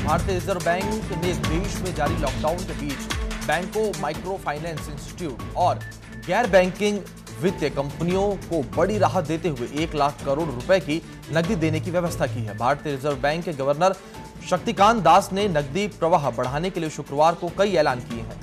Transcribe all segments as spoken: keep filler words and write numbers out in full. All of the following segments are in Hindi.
भारतीय रिजर्व बैंक ने देश में जारी लॉकडाउन के बीच बैंकों, माइक्रो फाइनेंस इंस्टीट्यूट और गैर बैंकिंग वित्तीय कंपनियों को बड़ी राहत देते हुए एक लाख करोड़ रुपए की नकदी देने की व्यवस्था की है। भारतीय रिजर्व बैंक के गवर्नर शक्तिकांत दास ने नकदी प्रवाह बढ़ाने के लिए शुक्रवार को कई ऐलान किए हैं।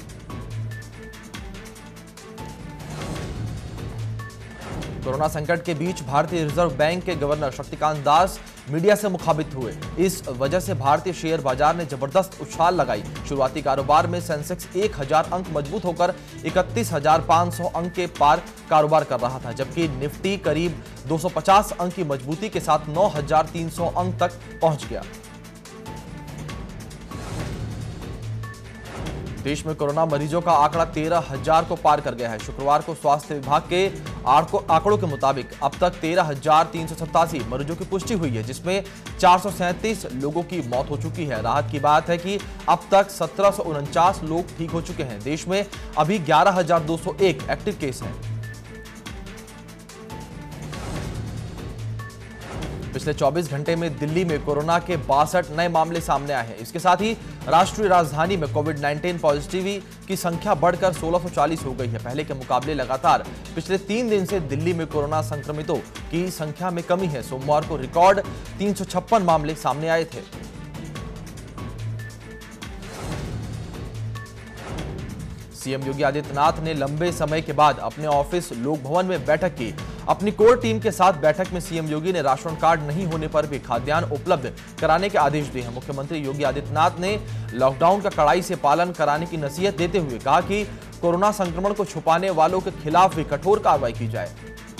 कोरोना संकट के बीच भारतीय रिजर्व बैंक के गवर्नर शक्तिकांत दास मीडिया से मुखातिब हुए। इस वजह से भारतीय शेयर बाजार ने जबरदस्त उछाल लगाई। शुरुआती कारोबार में सेंसेक्स एक हज़ार अंक मजबूत होकर इकतीस हज़ार पाँच सौ अंक के पार कारोबार कर रहा था, जबकि निफ्टी करीब दो सौ पचास अंक की मजबूती के साथ नौ हज़ार तीन सौ अंक तक पहुंच गया। देश में कोरोना मरीजों का आंकड़ा तेरह हज़ार को पार कर गया है। शुक्रवार को स्वास्थ्य विभाग के आंकड़ों के मुताबिक अब तक तेरह हज़ार तीन सौ सत्तासी मरीजों की पुष्टि हुई है, जिसमें चार सौ सैंतीस लोगों की मौत हो चुकी है। राहत की बात है कि अब तक सत्रह सौ उनचास लोग ठीक हो चुके हैं। देश में अभी ग्यारह हज़ार दो सौ एक एक्टिव केस हैं। पिछले चौबीस घंटे में दिल्ली में कोरोना के बासठ नए मामले सामने आए हैं। इसके साथ ही राष्ट्रीय राजधानी में कोविड उन्नीस पॉजिटिव की संख्या बढ़कर सोलह सौ चालीस हो गई है। पहले के मुकाबले लगातार पिछले तीन दिन से दिल्ली में कोरोना संक्रमितों की संख्या में कमी है। सोमवार को रिकॉर्ड तीन सौ छप्पन मामले सामने आए थे। सीएम योगी आदित्यनाथ ने लंबे समय के बाद अपने ऑफिस लोक भवन में बैठक की। अपनी कोर टीम के साथ बैठक में सीएम योगी ने राशन कार्ड नहीं होने पर भी खाद्यान्न उपलब्ध कराने के आदेश दिए हैं। मुख्यमंत्री योगी आदित्यनाथ ने लॉकडाउन का कड़ाई से पालन कराने की नसीहत देते हुए कहा कि कोरोना संक्रमण को छुपाने वालों के खिलाफ भी कठोर कार्रवाई की जाए।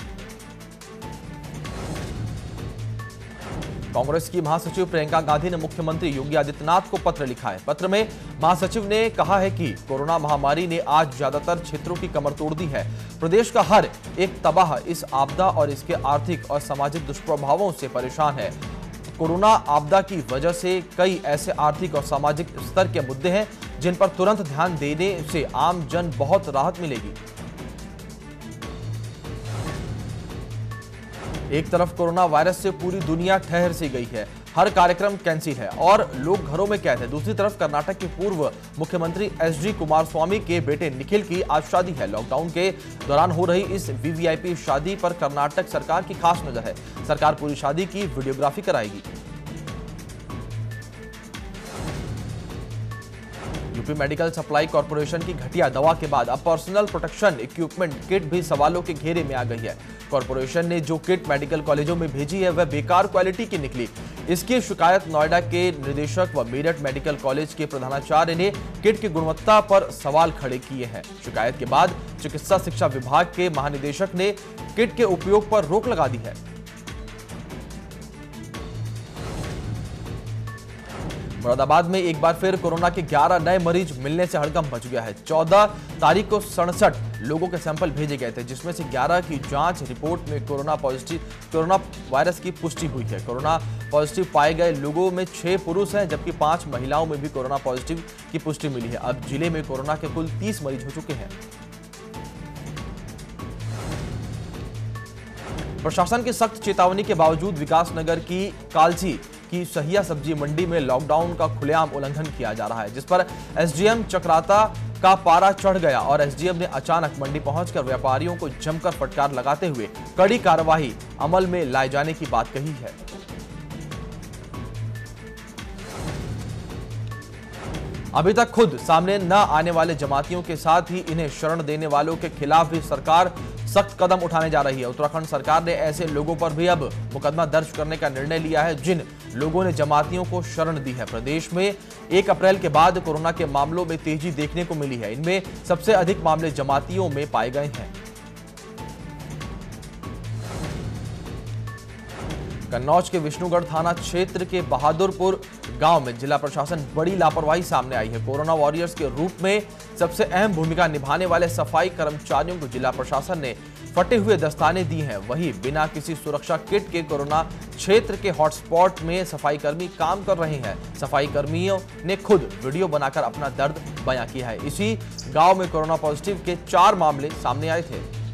कांग्रेस की महासचिव प्रियंका गांधी ने मुख्यमंत्री योगी आदित्यनाथ को पत्र लिखा है। पत्र में महासचिव ने कहा है कि कोरोना महामारी ने आज ज्यादातर क्षेत्रों की कमर तोड़ दी है। प्रदेश का हर एक तबाह इस आपदा और इसके आर्थिक और सामाजिक दुष्प्रभावों से परेशान है। कोरोना आपदा की वजह से कई ऐसे आर्थिक और सामाजिक स्तर के मुद्दे हैं जिन पर तुरंत ध्यान देने से आम जन बहुत राहत मिलेगी। एक तरफ कोरोना वायरस से पूरी दुनिया ठहर सी गई है, हर कार्यक्रम कैंसिल है और लोग घरों में कैद हैं। दूसरी तरफ कर्नाटक के पूर्व मुख्यमंत्री एच डी कुमारस्वामी के बेटे निखिल की आज शादी है। लॉकडाउन के दौरान हो रही इस वीवीआईपी शादी पर कर्नाटक सरकार की खास नजर है। सरकार पूरी शादी की वीडियोग्राफी कराएगी। यूपी मेडिकल सप्लाई कॉर्पोरेशन की घटिया दवा के बाद अब पर्सनल प्रोटेक्शन इक्विपमेंट किट भी सवालों के घेरे में आ गई है। कॉर्पोरेशन ने जो किट मेडिकल कॉलेजों में भेजी है वह बेकार क्वालिटी की निकली। इसकी शिकायत नोएडा के निदेशक व मेरठ मेडिकल कॉलेज के प्रधानाचार्य ने किट की गुणवत्ता पर सवाल खड़े किए हैं। शिकायत के बाद चिकित्सा शिक्षा विभाग के महानिदेशक ने किट के उपयोग पर रोक लगा दी है। मुरादाबाद में एक बार फिर कोरोना के ग्यारह नए मरीज मिलने से हड़कंप मच गया है। चौदह तारीख को सड़सठ लोगों के सैंपल भेजे गए थे, जिसमें से ग्यारह की जांच रिपोर्ट में कोरोना पॉजिटिव कोरोना वायरस की पुष्टि हुई है। कोरोना पॉजिटिव पाए गए लोगों में छह पुरुष हैं, जबकि पांच महिलाओं में भी कोरोना पॉजिटिव की पुष्टि मिली है। अब जिले में कोरोना के कुल तीस मरीज हो चुके हैं। प्रशासन की सख्त चेतावनी के बावजूद विकासनगर की कालची की सहिया सब्जी मंडी में लॉकडाउन का खुलेआम उल्लंघन किया जा रहा है, जिस पर एसडीएम चक्राता का पारा चढ़ गया और एसडीएम ने अचानक मंडी पहुंचकर व्यापारियों को जमकर फटकार लगाते हुए कड़ी कार्रवाई अमल में लाए जाने की बात कही है। अभी तक खुद सामने न आने वाले जमातियों के साथ ही इन्हें शरण देने वालों के खिलाफ भी सरकार सख्त कदम उठाने जा रही है। उत्तराखंड सरकार ने ऐसे लोगों पर भी अब मुकदमा दर्ज करने का निर्णय लिया है जिन लोगों ने जमातियों को शरण दी है। प्रदेश में एक अप्रैल के बाद कोरोना के मामलों में तेजी देखने को मिली है। इनमें सबसे अधिक मामले जमातियों में पाए गए हैं। कन्नौज के विष्णुगढ़ थाना क्षेत्र के बहादुरपुर गांव में जिला प्रशासन बड़ी लापरवाही सामने आई है। कोरोना वॉरियर्स के रूप में सबसे अहम भूमिका निभाने वाले सफाई कर्मचारियों को जिला प्रशासन ने फटे हुए दस्ताने दी हैं। वहीं बिना किसी सुरक्षा किट के कोरोना क्षेत्र के हॉटस्पॉट में सफाई कर्मी काम कर रहे हैं। सफाई कर्मियों ने खुद वीडियो बनाकर अपना दर्द बयां किया है। इसी गांव में कोरोना पॉजिटिव के चार मामले सामने आए थे।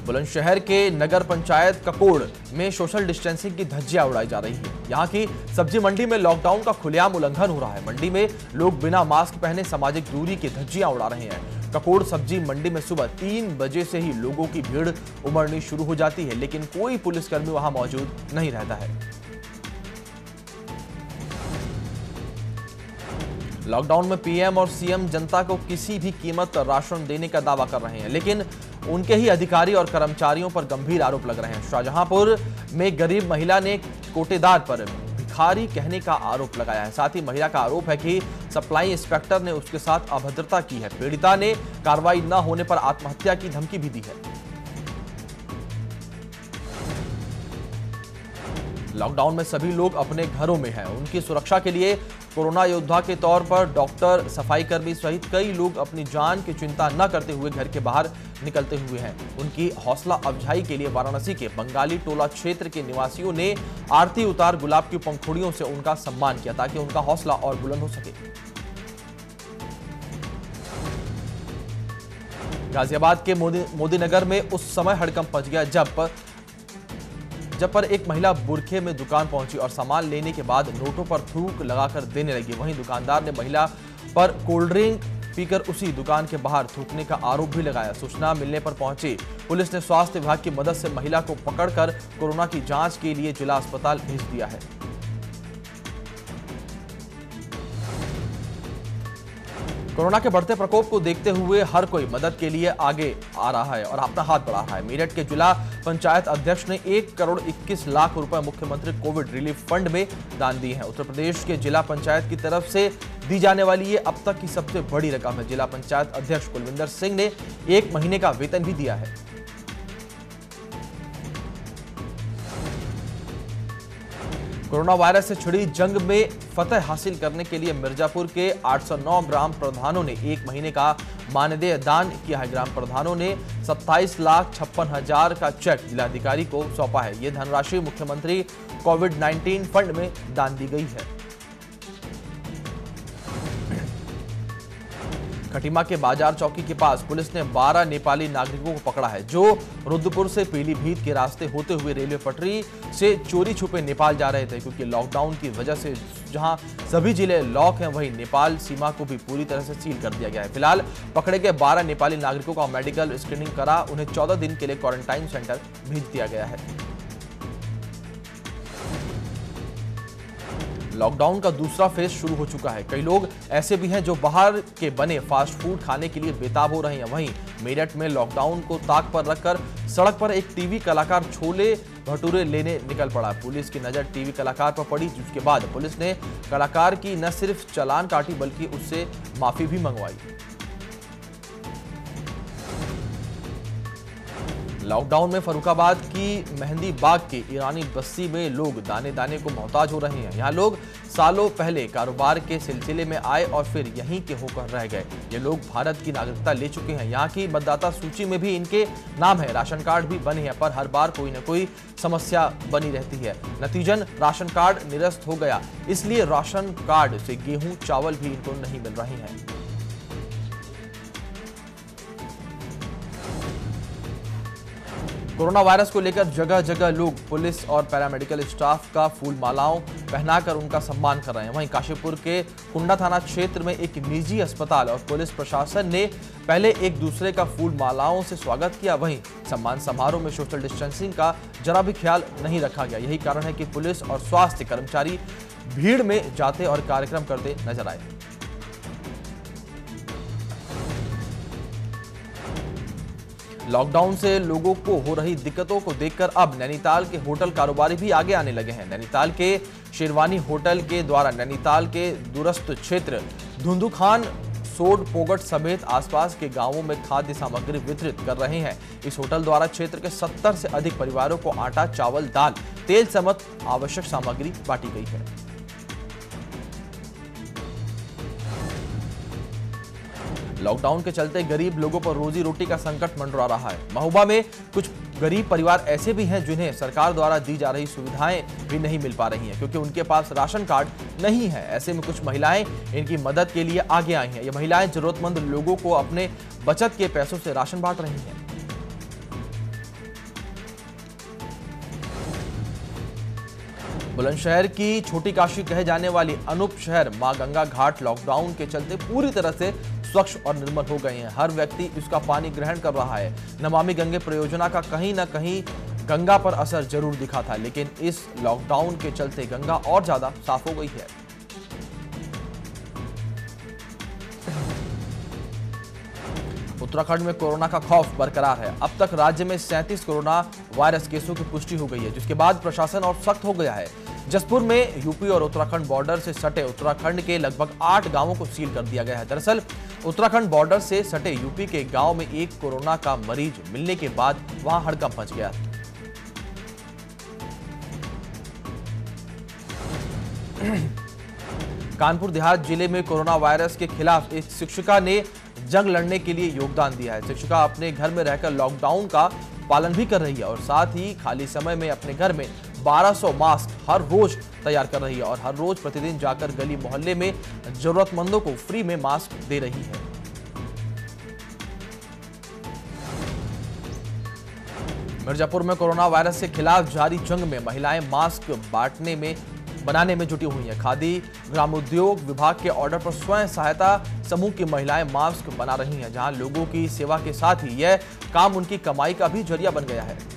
बुलंदशहर के नगर पंचायत ककोड़ में सोशल डिस्टेंसिंग की धज्जियां उड़ाई जा रही है। यहां की सब्जी मंडी में लॉकडाउन का खुलेआम उल्लंघन हो रहा है। मंडी में लोग बिना मास्क पहने सामाजिक दूरी की धज्जियां उड़ा रहे हैं। ककोड़ सब्जी मंडी में सुबह तीन बजे से ही लोगों की भीड़ उमड़नी शुरू हो जाती है, लेकिन कोई पुलिसकर्मी वहां मौजूद नहीं रहता है। लॉकडाउन में पीएम और सीएम जनता को किसी भी कीमत राशन देने का दावा कर रहे हैं, लेकिन उनके ही अधिकारी और कर्मचारियों पर गंभीर आरोप लग रहे हैं। शाहजहांपुर में गरीब महिला ने कोटेदार पर भिखारी कहने का आरोप लगाया है। साथ ही महिला का आरोप है कि सप्लाई इंस्पेक्टर ने उसके साथ अभद्रता की है। पीड़िता ने कार्रवाई न होने पर आत्महत्या की धमकी भी दी है। लॉकडाउन में सभी लोग अपने घरों में हैं। उनकी सुरक्षा के लिए कोरोना योद्धा के तौर पर डॉक्टर, सफाई कर्मी सहित कई लोग अपनी जान की चिंता न करते हुए घर के बाहर निकलते हुए हैं। उनकी हौसला अफजाई के लिए वाराणसी के बंगाली टोला क्षेत्र के निवासियों ने आरती उतार गुलाब की पंखुड़ियों से उनका सम्मान किया, ताकि उनका हौसला और बुलंद हो सके। गाजियाबाद के मोदी मोदीनगर में उस समय हड़कंप मच गया जब जब पर एक महिला बुरखे में दुकान पहुंची और सामान लेने के बाद नोटों पर थूक लगाकर देने लगी। वहीं दुकानदार ने महिला पर कोल्ड ड्रिंक पीकर उसी दुकान के बाहर थूकने का आरोप भी लगाया। सूचना मिलने पर पहुंची पुलिस ने स्वास्थ्य विभाग की मदद से महिला को पकड़कर कोरोना की जांच के लिए जिला अस्पताल भेज दिया है। कोरोना के बढ़ते प्रकोप को देखते हुए हर कोई मदद के लिए आगे आ रहा है और अपना हाथ बढ़ा रहा है। मेरठ के जिला पंचायत अध्यक्ष ने एक करोड़ इक्कीस लाख रुपए मुख्यमंत्री कोविड रिलीफ फंड में दान दिए हैं। उत्तर प्रदेश के जिला पंचायत की तरफ से दी जाने वाली ये अब तक की सबसे बड़ी रकम है। जिला पंचायत अध्यक्ष कुलविंदर सिंह ने एक महीने का वेतन भी दिया है। कोरोना वायरस से छिड़ी जंग में फतह हासिल करने के लिए मिर्जापुर के आठ सौ नौ ग्राम प्रधानों ने एक महीने का मानदेय दान किया है। ग्राम प्रधानों ने सत्ताईस लाख छप्पन हजार का चेक जिलाधिकारी को सौंपा है। ये धनराशि मुख्यमंत्री कोविड नाइन्टीन फंड में दान दी गई है। खटीमा के बाजार चौकी के पास पुलिस ने बारह नेपाली नागरिकों को पकड़ा है, जो रुद्रपुर से पीलीभीत के रास्ते होते हुए रेलवे पटरी से चोरी छुपे नेपाल जा रहे थे। क्योंकि लॉकडाउन की वजह से जहां सभी जिले लॉक हैं, वहीं नेपाल सीमा को भी पूरी तरह से सील कर दिया गया है। फिलहाल पकड़े गए बारह नेपाली नागरिकों का मेडिकल स्क्रीनिंग करा उन्हें चौदह दिन के लिए क्वारंटाइन सेंटर भेज दिया गया है। लॉकडाउन का दूसरा फेज शुरू हो चुका है। कई लोग ऐसे भी हैं जो बाहर के बने फास्ट फूड खाने के लिए बेताब हो रहे हैं। वहीं मेरठ में लॉकडाउन को ताक पर रखकर सड़क पर एक टीवी कलाकार छोले भटूरे लेने निकल पड़ा। पुलिस की नजर टीवी कलाकार पर पड़ी, जिसके बाद पुलिस ने कलाकार की न सिर्फ चालान काटी बल्कि उससे माफी भी मंगवाई। लॉकडाउन में फर्रुखाबाद की मेहंदी बाग के ईरानी बस्ती में लोग दाने दाने को मोहताज हो रहे हैं। यहाँ लोग सालों पहले कारोबार के सिलसिले में आए और फिर यहीं के होकर रह गए। ये लोग भारत की नागरिकता ले चुके हैं। यहाँ की मतदाता सूची में भी इनके नाम है, राशन कार्ड भी बने हैं, पर हर बार कोई न कोई समस्या बनी रहती है। नतीजन राशन कार्ड निरस्त हो गया, इसलिए राशन कार्ड से गेहूं चावल भी इनको नहीं मिल रहे हैं। कोरोना वायरस को लेकर जगह जगह लोग पुलिस और पैरामेडिकल स्टाफ का फूल मालाओं पहनाकर उनका सम्मान कर रहे हैं। वहीं काशीपुर के कुंडा थाना क्षेत्र में एक निजी अस्पताल और पुलिस प्रशासन ने पहले एक दूसरे का फूल मालाओं से स्वागत किया। वहीं सम्मान समारोह में सोशल डिस्टेंसिंग का जरा भी ख्याल नहीं रखा गया। यही कारण है कि पुलिस और स्वास्थ्य कर्मचारी भीड़ में जाते और कार्यक्रम करते नजर आए। लॉकडाउन से लोगों को हो रही दिक्कतों को देखकर अब नैनीताल के होटल कारोबारी भी आगे आने लगे हैं। नैनीताल के शेरवानी होटल के द्वारा नैनीताल के दूरस्थ क्षेत्र धुंधुखान, सोड, पोगट समेत आसपास के गांवों में खाद्य सामग्री वितरित कर रहे हैं। इस होटल द्वारा क्षेत्र के सत्तर से अधिक परिवारों को आटा, चावल, दाल, तेल समेत आवश्यक सामग्री बांटी गई है। लॉकडाउन के चलते गरीब लोगों पर रोजी रोटी का संकट मंडरा रहा है। महोबा में कुछ गरीब परिवार ऐसे भी हैं जिन्हें सरकार द्वारा दी जा रही सुविधाएं भी नहीं मिल पा रही हैं, क्योंकि उनके पास राशन कार्ड नहीं है। ऐसे में कुछ महिलाएं इनकी मदद के लिए आगे आई हैं। ये महिलाएं जरूरतमंद लोगों को अपने बचत के पैसों से राशन बांट रही हैं। बुलंदशहर की छोटी काशी कहे जाने वाली अनूप शहर मां गंगा घाट लॉकडाउन के चलते पूरी तरह से स्वच्छ और निर्मल हो गए हैं। हर व्यक्ति इसका पानी ग्रहण कर रहा है। नमामि गंगे परियोजना का कहीं ना कहीं गंगा पर असर जरूर दिखा था, लेकिन इस लॉकडाउन के चलते गंगा और ज्यादा साफ हो गई है। उत्तराखंड में कोरोना का खौफ बरकरार है। अब तक राज्य में सैंतीस कोरोना वायरस केसों की पुष्टि हो गई है, जिसके बाद प्रशासन और सख्त हो गया है। जसपुर में यूपी और उत्तराखंड बॉर्डर से सटे उत्तराखंड के लगभग आठ गांवों को सील कर दिया गया है। दरअसल उत्तराखंड बॉर्डर से सटे यूपी के गांव में एक कोरोना का मरीज मिलने के बाद वहां हड़कंप मच गया। कानपुर देहात जिले में कोरोना वायरस के खिलाफ एक शिक्षिका ने जंग लड़ने के लिए योगदान दिया है। शिक्षिका अपने घर में रहकर लॉकडाउन का पालन भी कर रही है और साथ ही खाली समय में अपने घर में बारह सौ मास्क हर रोज तैयार कर रही है और हर रोज प्रतिदिन जाकर गली मोहल्ले में जरूरतमंदों को फ्री में मास्क दे रही है। मिर्जापुर में कोरोना वायरस के खिलाफ जारी जंग में महिलाएं मास्क बांटने में बनाने में जुटी हुई हैं। खादी ग्रामोद्योग विभाग के ऑर्डर पर स्वयं सहायता समूह की महिलाएं मास्क बना रही हैं, जहां लोगों की सेवा के साथ ही यह काम उनकी कमाई का भी जरिया बन गया है।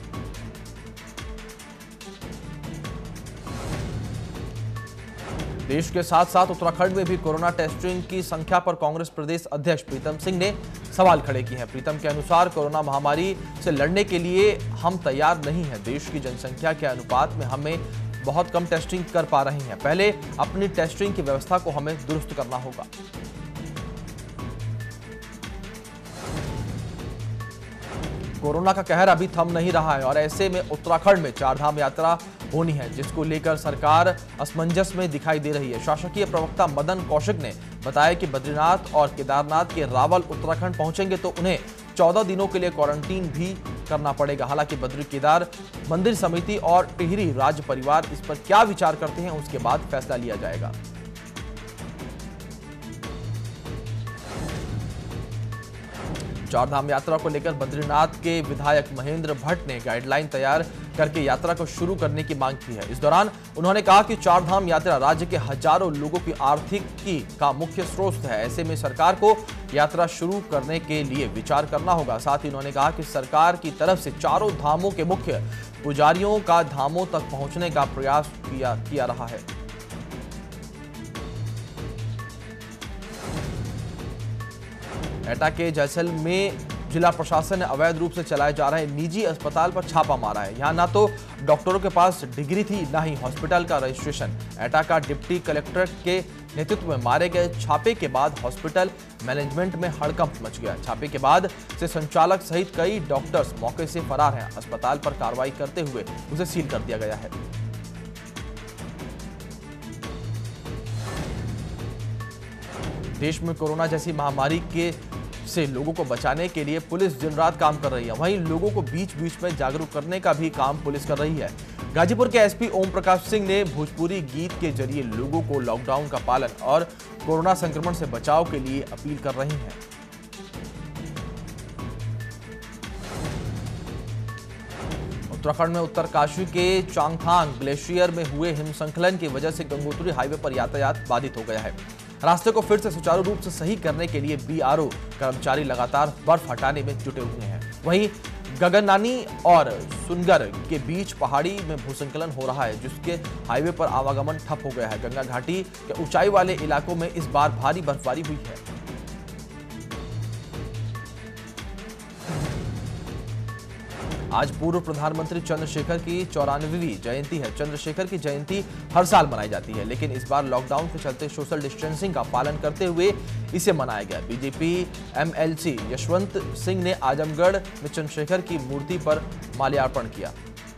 देश के साथ साथ उत्तराखंड में भी कोरोना टेस्टिंग की संख्या पर कांग्रेस प्रदेश अध्यक्ष प्रीतम सिंह ने सवाल खड़े किए हैं। प्रीतम के अनुसार कोरोना महामारी से लड़ने के लिए हम तैयार नहीं हैं। देश की जनसंख्या के अनुपात में हमें बहुत कम टेस्टिंग कर पा रही हैं। पहले अपनी टेस्टिंग की व्यवस्था को हमें दुरुस्त करना होगा। कोरोना का कहर अभी थम नहीं रहा है और ऐसे में उत्तराखंड में चारधाम यात्रा होनी है, जिसको लेकर सरकार असमंजस में दिखाई दे रही है। शासकीय प्रवक्ता मदन कौशिक ने बताया कि बद्रीनाथ और केदारनाथ के रावल उत्तराखंड पहुंचेंगे तो उन्हें चौदह दिनों के लिए क्वारंटीन भी करना पड़ेगा। हालांकि बद्री केदार मंदिर समिति और टिहरी राज्य परिवार इस पर क्या विचार करते हैं, उसके बाद फैसला लिया जाएगा। चारधाम यात्रा को लेकर बद्रीनाथ के विधायक महेंद्र भट्ट ने गाइडलाइन तैयार करके यात्रा को शुरू करने की मांग की है। इस दौरान उन्होंने कहा कि चारधाम यात्रा राज्य के हजारों लोगों की आर्थिकी का मुख्य स्रोत है। ऐसे में सरकार को यात्रा शुरू करने के लिए विचार करना होगा। साथ ही उन्होंने कहा कि सरकार की तरफ से चारों धामों के मुख्य पुजारियों का धामों तक पहुंचने का प्रयास किया किया रहा है। एटा के जैसलमेर में जिला प्रशासन ने अवैध रूप से चलाए जा रहे निजी अस्पताल पर छापा मारा है। यहां ना तो डॉक्टरों के पास डिग्री थी, ना ही हॉस्पिटल का रजिस्ट्रेशन। एटा का डिप्टी कलेक्टर के नेतृत्व में मारे गए छापे के बाद हॉस्पिटल मैनेजमेंट में हड़कंप मच गया। छापे के बाद से संचालक सहित कई डॉक्टर्स मौके से फरार हैं। अस्पताल पर कार्रवाई करते हुए उसे सील कर दिया गया है। देश में कोरोना जैसी महामारी के से लोगों को बचाने के लिए पुलिस दिन रात काम कर रही है। वहीं लोगों को बीच बीच में जागरूक करने का भी काम पुलिस कर रही है। गाजीपुर के एसपी ओम प्रकाश सिंह ने भोजपुरी गीत के जरिए लोगों को लॉकडाउन का पालन और कोरोना संक्रमण से बचाव के लिए अपील कर रहे हैं। उत्तराखंड में उत्तरकाशी के चांगथांग ग्लेशियर में हुए हिमस्खलन की वजह से गंगोत्री हाईवे पर यातायात बाधित हो गया है। रास्ते को फिर से सुचारू रूप से सही करने के लिए बीआरओ कर्मचारी लगातार बर्फ हटाने में जुटे हुए हैं। वहीं गगनानी और सुनगर के बीच पहाड़ी में भूस्खलन हो रहा है, जिसके हाईवे पर आवागमन ठप हो गया है। गंगा घाटी के ऊंचाई वाले इलाकों में इस बार भारी बर्फबारी हुई है। आज पूर्व प्रधानमंत्री चंद्रशेखर की चौरानवीं जयंती है। चंद्रशेखर की जयंती हर साल मनाई जाती है, लेकिन इस बार लॉकडाउन के चलते सोशल डिस्टेंसिंग का पालन करते हुए इसे मनाया गया। बीजेपी एमएलसी यशवंत सिंह ने आजमगढ़ में चंद्रशेखर की मूर्ति पर माल्यार्पण किया।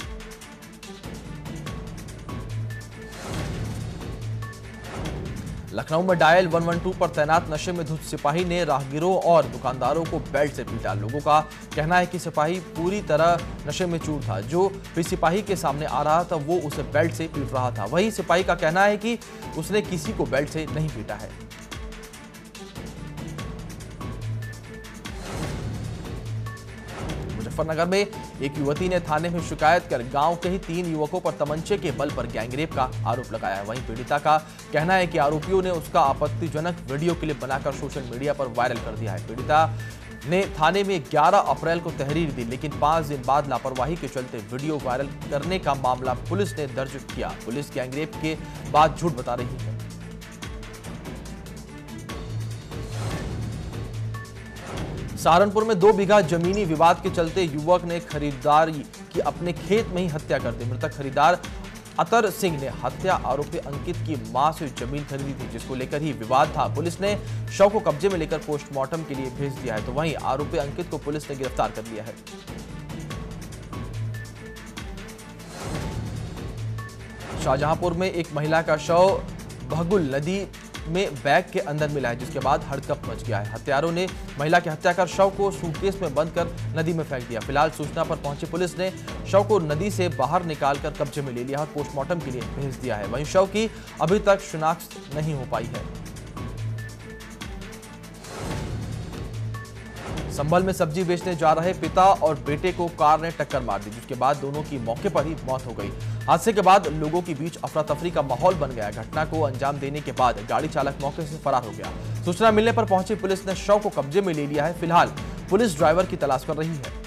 लखनऊ में डायल एक सौ बारह पर तैनात नशे में धुत सिपाही ने राहगीरों और दुकानदारों को बेल्ट से पीटा। लोगों का कहना है कि सिपाही पूरी तरह नशे में चूर था। जो भी सिपाही के सामने आ रहा था वो उसे बेल्ट से पीट रहा था। वहीं सिपाही का कहना है कि उसने किसी को बेल्ट से नहीं पीटा है। मुजफ्फरनगर में एक युवती ने थाने में शिकायत कर गांव के ही तीन युवकों पर तमंचे के बल पर गैंगरेप का आरोप लगाया है। वहीं पीड़िता का कहना है कि आरोपियों ने उसका आपत्तिजनक वीडियो क्लिप बनाकर सोशल मीडिया पर वायरल कर दिया है। पीड़िता ने थाने में ग्यारह अप्रैल को तहरीर दी, लेकिन पांच दिन बाद लापरवाही के चलते वीडियो वायरल करने का मामला पुलिस ने दर्ज किया। पुलिस गैंगरेप के बाद झूठ बता रही है। सहारनपुर में दो बीघा जमीनी विवाद के चलते युवक ने खरीदार की अपने खेत में ही हत्या कर दी। मृतक खरीदार अतर सिंह ने हत्या आरोपी अंकित की मां से जमीन खरीदी थी, जिसको लेकर ही विवाद था। पुलिस ने शव को कब्जे में लेकर पोस्टमार्टम के लिए भेज दिया है, तो वहीं आरोपी अंकित को पुलिस ने गिरफ्तार कर लिया है। शाहजहांपुर में एक महिला का शव भगुल नदी में बैग के अंदर मिला है, जिसके बाद हड़कंप मच गया है। हत्यारों ने महिला की हत्या कर शव को सूटकेस में बंद कर नदी में फेंक दिया। फिलहाल सूचना पर पहुंची पुलिस ने शव को नदी से बाहर निकालकर कब्जे में ले लिया और पोस्टमार्टम के लिए भेज दिया है। वहीं शव की अभी तक शिनाख्त नहीं हो पाई है। संभल में सब्जी बेचने जा रहे पिता और बेटे को कार ने टक्कर मार दी, जिसके बाद दोनों की मौके पर ही मौत हो गई। हादसे के बाद लोगों के बीच अफरा तफरी का माहौल बन गया। घटना को अंजाम देने के बाद गाड़ी चालक मौके से फरार हो गया। सूचना मिलने पर पहुंची पुलिस ने शव को कब्जे में ले लिया है। फिलहाल पुलिस ड्राइवर की तलाश कर रही है।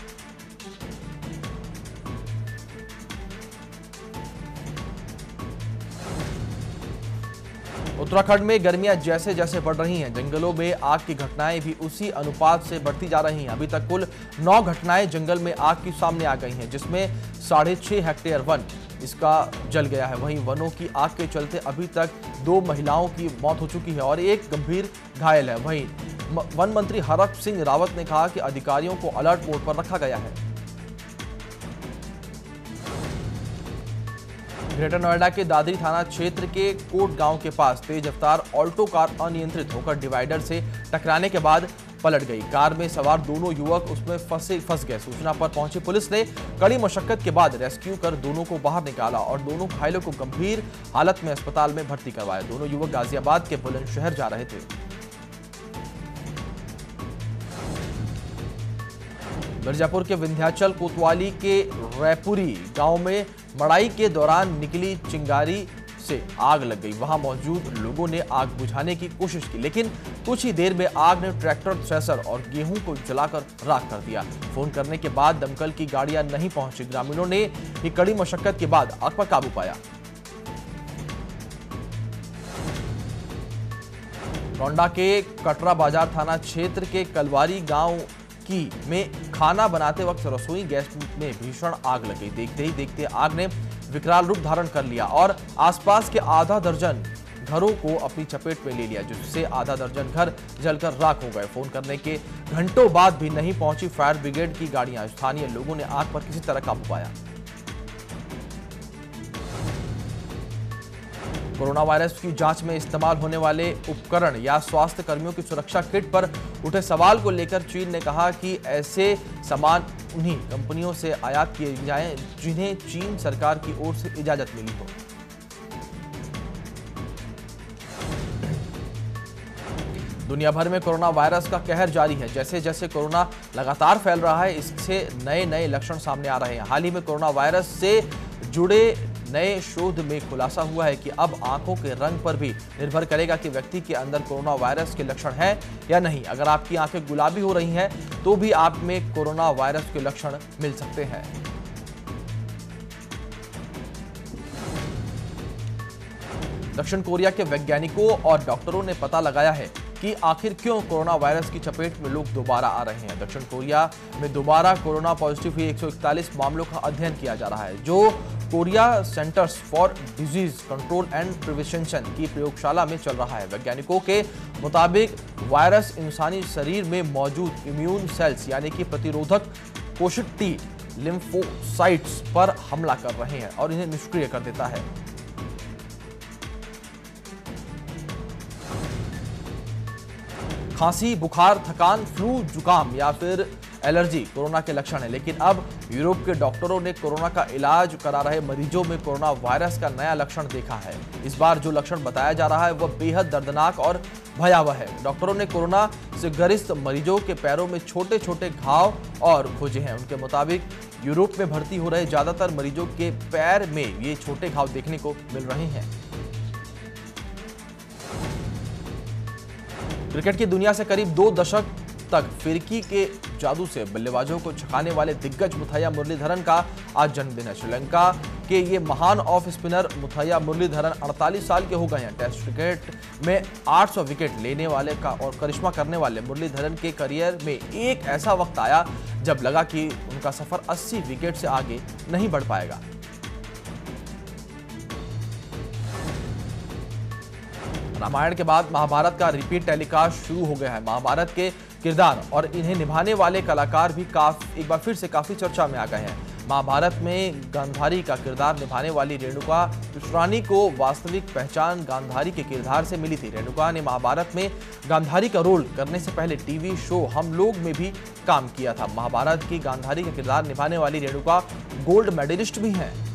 उत्तराखंड में गर्मियां जैसे जैसे बढ़ रही हैं, जंगलों में आग की घटनाएं भी उसी अनुपात से बढ़ती जा रही हैं। अभी तक कुल नौ घटनाएं जंगल में आग की सामने आ गई हैं, जिसमें साढ़े छह हेक्टेयर वन इसका जल गया है। वहीं वनों की आग के चलते अभी तक दो महिलाओं की मौत हो चुकी है और एक गंभीर घायल है। वहीं वन मंत्री हरक सिंह रावत ने कहा कि अधिकारियों को अलर्ट मोड पर रखा गया है। ग्रेटर नोएडा के दादरी थाना क्षेत्र के कोट गांव के पास तेज रफ्तार ऑल्टो कार अनियंत्रित होकर डिवाइडर से टकराने के बाद पलट गई। कार में सवार दोनों युवक उसमें फंसे फंस गए। सूचना पर पहुंची पुलिस ने कड़ी मशक्कत के बाद रेस्क्यू कर दोनों को बाहर निकाला और दोनों घायलों को गंभीर हालत में अस्पताल में भर्ती करवाया। दोनों युवक गाजियाबाद के बुलंदशहर जा रहे थे। मिर्जापुर के विंध्याचल कोतवाली के रैपुरी गांव में मड़ाई के दौरान निकली चिंगारी से आग लग गई। वहां मौजूद लोगों ने आग बुझाने की कोशिश की, लेकिन कुछ ही देर में आग ने ट्रैक्टर, थ्रेसर और गेहूं को जलाकर राख कर दिया। फोन करने के बाद दमकल की गाड़ियां नहीं पहुंची। ग्रामीणों ने ही कड़ी मशक्कत के बाद आग पर काबू पाया। गोंडा के कटरा बाजार थाना क्षेत्र के कलवारी गांव की में खाना बनाते वक्त रसोई गैस में भीषण आग लग गई। देखते ही देखते आग ने विकराल रूप धारण कर लिया और आसपास के आधा दर्जन घरों को अपनी चपेट में ले लिया, जिससे आधा दर्जन घर जलकर राख हो गए। फोन करने के घंटों बाद भी नहीं पहुंची फायर ब्रिगेड की गाड़ियां। स्थानीय लोगों ने आग पर किसी तरह काबू पाया। कोरोना वायरस की जांच में इस्तेमाल होने वाले उपकरण या स्वास्थ्य कर्मियों की सुरक्षा किट पर उठे सवाल को लेकर चीन ने कहा कि ऐसे सामान उन्हीं कंपनियों से आयात किए जाएं जिन्हें चीन सरकार की ओर से इजाजत मिली हो। दुनिया भर में कोरोना वायरस का कहर जारी है। जैसे जैसे कोरोना लगातार फैल रहा है, इससे नए नए लक्षण सामने आ रहे हैं। हाल ही में कोरोना वायरस से जुड़े नए शोध में खुलासा हुआ है कि अब आंखों के रंग पर भी निर्भर करेगा कि व्यक्ति के अंदर कोरोना वायरस के लक्षण हैं या नहीं। अगर आपकी आंखें गुलाबी हो रही हैं तो भी आप में कोरोना वायरस के लक्षण मिल सकते हैं। दक्षिण कोरिया के वैज्ञानिकों और डॉक्टरों ने पता लगाया है कि आखिर क्यों कोरोना वायरस की चपेट में लोग दोबारा आ रहे हैं। दक्षिण कोरिया में दोबारा कोरोना पॉजिटिव हुए एक सौ इकतालीस मामलों का अध्ययन किया जा रहा है, जो Korea centers for disease control and prevention की प्रयोगशाला में चल रहा है। वैज्ञानिकों के मुताबिक वायरस इंसानी शरीर में मौजूद इम्यून सेल्स यानी कि प्रतिरोधक कोशिक टी लिम्फोसाइट्स पर हमला कर रहे हैं और इन्हें निष्क्रिय कर देता है। खांसी, बुखार, थकान, फ्लू, जुकाम या फिर एलर्जी कोरोना के लक्षण है, लेकिन अब यूरोप के डॉक्टरों ने कोरोना का इलाज करा रहे मरीजों में कोरोना वायरस का नया लक्षण देखा है। इस बार जो लक्षण बताया जा रहा है वह बेहद दर्दनाक और भयावह है। डॉक्टरों ने कोरोना से ग्रस्त मरीजों के पैरों में छोटे छोटे घाव और खोजे हैं। उनके मुताबिक यूरोप में भर्ती हो रहे ज्यादातर मरीजों के पैर में ये छोटे घाव देखने को मिल रहे हैं। क्रिकेट की दुनिया से करीब दो दशक तक फिरकी के जादू से बल्लेबाजों को छकाने वाले दिग्गज मुथैया मुरलीधरन का आज जन्मदिन है। श्रीलंका के ये महान ऑफ स्पिनर मुथैया मुरलीधरन अड़तालीस साल के हो गए हैं। टेस्ट क्रिकेट में आठ सौ विकेट लेने वाले का और करिश्मा करने वाले मुरलीधरन के करियर में एक ऐसा वक्त आया जब लगा कि उनका सफर अस्सी विकेट से आगे नहीं बढ़ पाएगा। रामायण के बाद महाभारत का रिपीट टेलीकास्ट शुरू हो गया है। महाभारत के किरदार और इन्हें निभाने वाले कलाकार भी काफी एक बार फिर से काफी चर्चा में आ गए हैं। महाभारत में गांधारी का किरदार निभाने वाली रेणुका पुष्परानी को वास्तविक पहचान गांधारी के किरदार से मिली थी। रेणुका ने महाभारत में गांधारी का रोल करने से पहले टीवी शो हम लोग में भी काम किया था। महाभारत की गांधारी का किरदार निभाने वाली रेणुका गोल्ड मेडलिस्ट भी हैं।